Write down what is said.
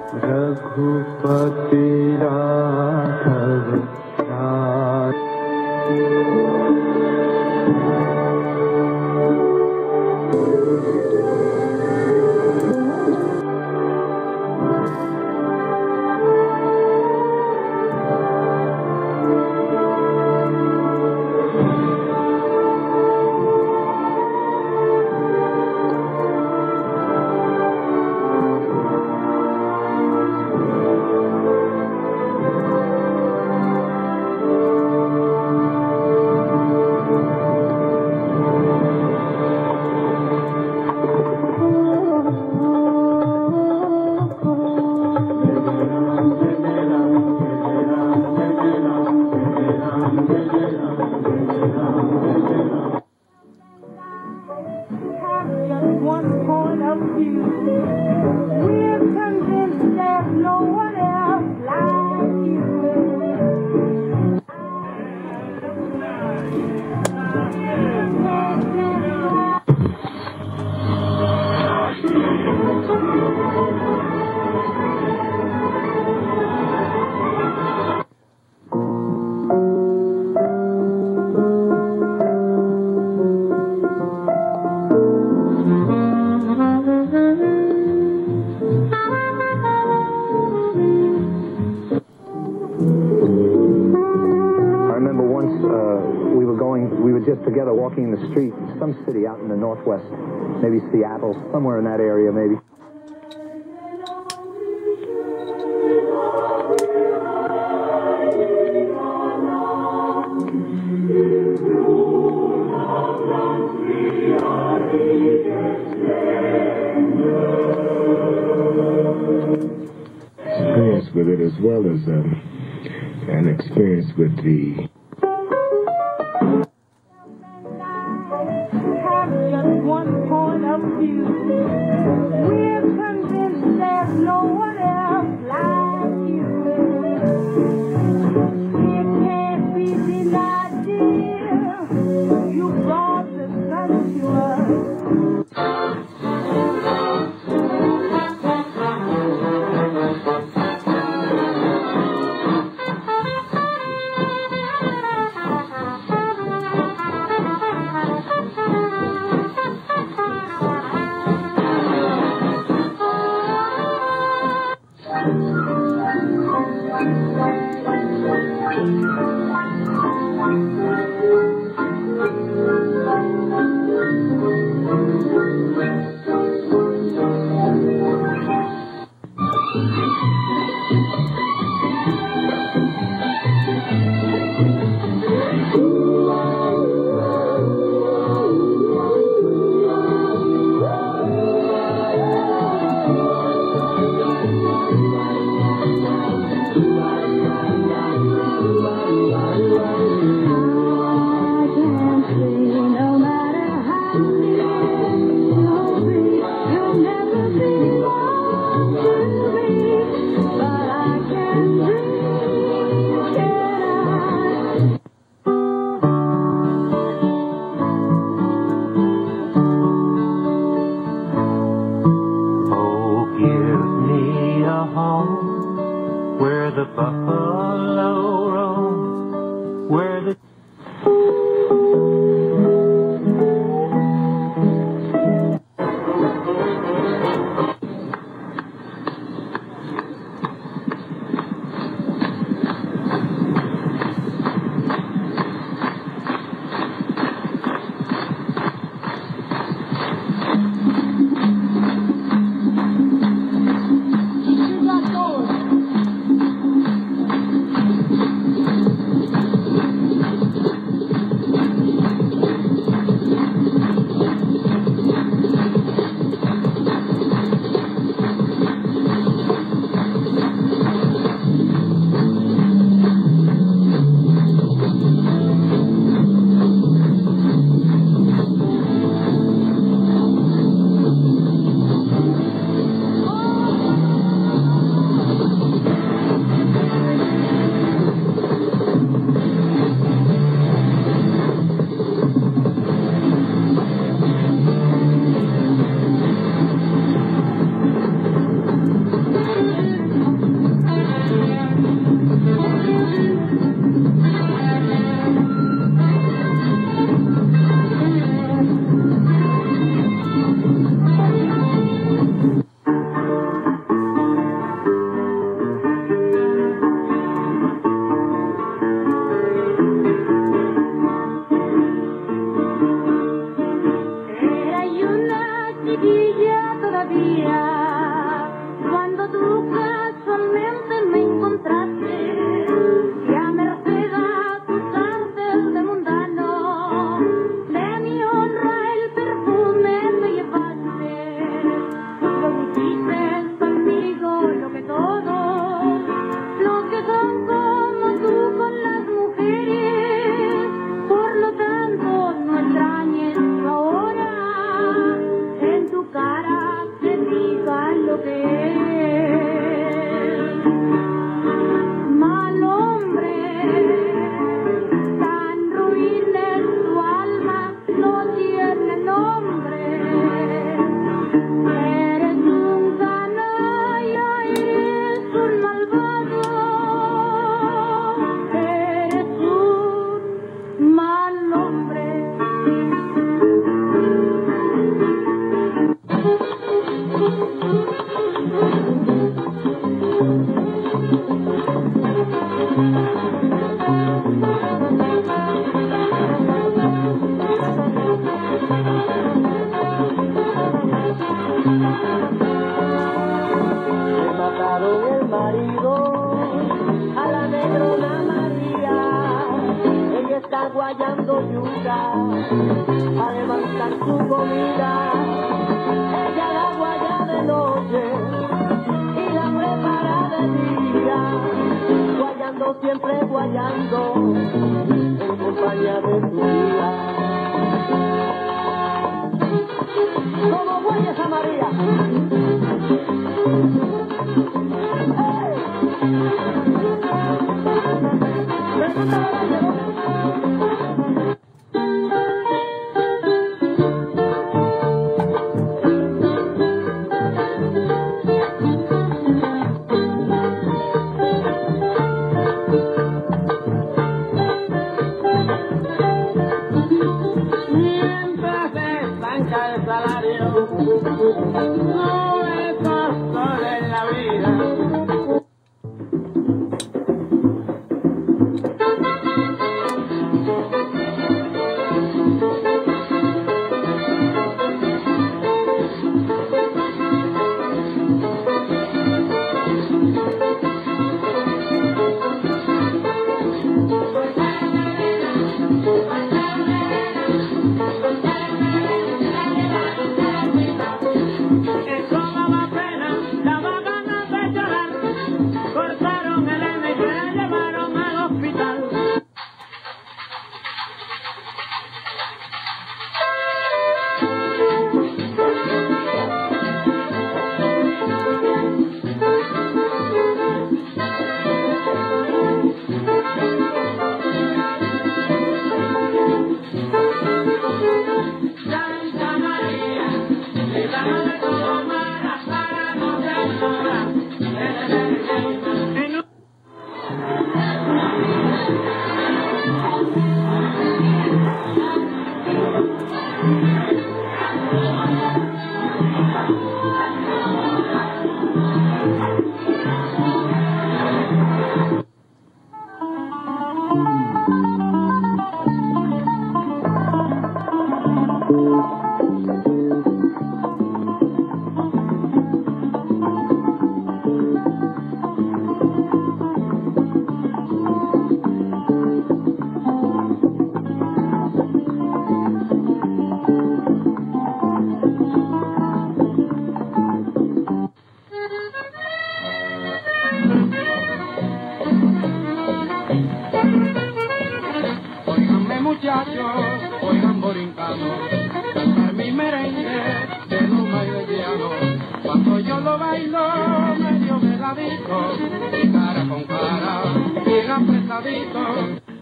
रघुपति राघव Ram. Together walking in the street, some city out in the northwest, maybe Seattle, somewhere in that area, maybe. Experience with it, as well as an experience with the cuando tú casualmente me encontraste, y a merced a tus artes de mundano, de mi honra el perfume te llevaste. Lo dijiste conmigo, lo que todos, lo que son como tú con las mujeres, por lo tanto no extrañes que ahora en tu cara te diga lo que es. Mal hombre, tan ruin es tu alma, no tiene nombre. Eres un canalla, eres un malvado, eres un mal hombre. Le mataron el marido a la negrona María. Ella está guayando yuca a levantar su comida. Ella la guaya de noche y la prepara de día, guayando siempre guayando en compañía de su vida. ¿Cómo guaya esa María? Mientras se estanca el salario, no es pastor en la vida. Eso daba pena, daba ganas de llorar. Cortaron el alma y se la llevaron al hospital. Santa María, líbranos de todo mal, apáganos de ahora. En Óiganme muchachos, oigan borincanos, cantar mi merengue de luma y de llano. Cuando yo lo bailo, medio me la disco, y cara con cara, bien apretadito.